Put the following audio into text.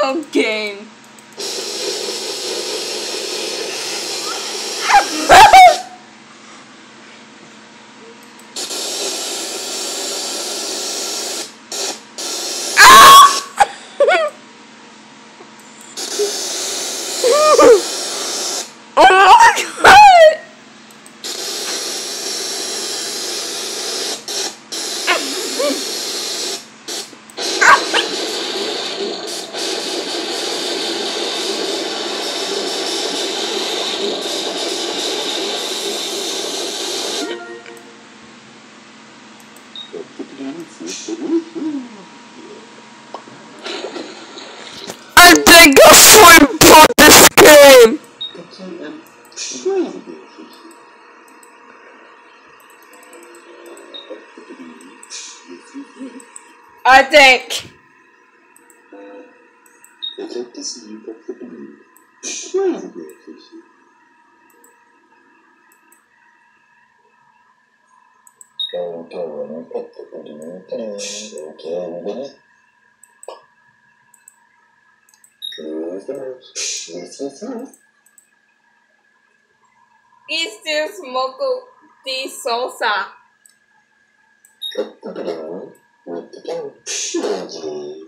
Pokemon game. Oh my god! I think I'll swim for this game! I think. I'd like to see you get the blue. It's still Smoko de Sousa. With the blue, with the blue.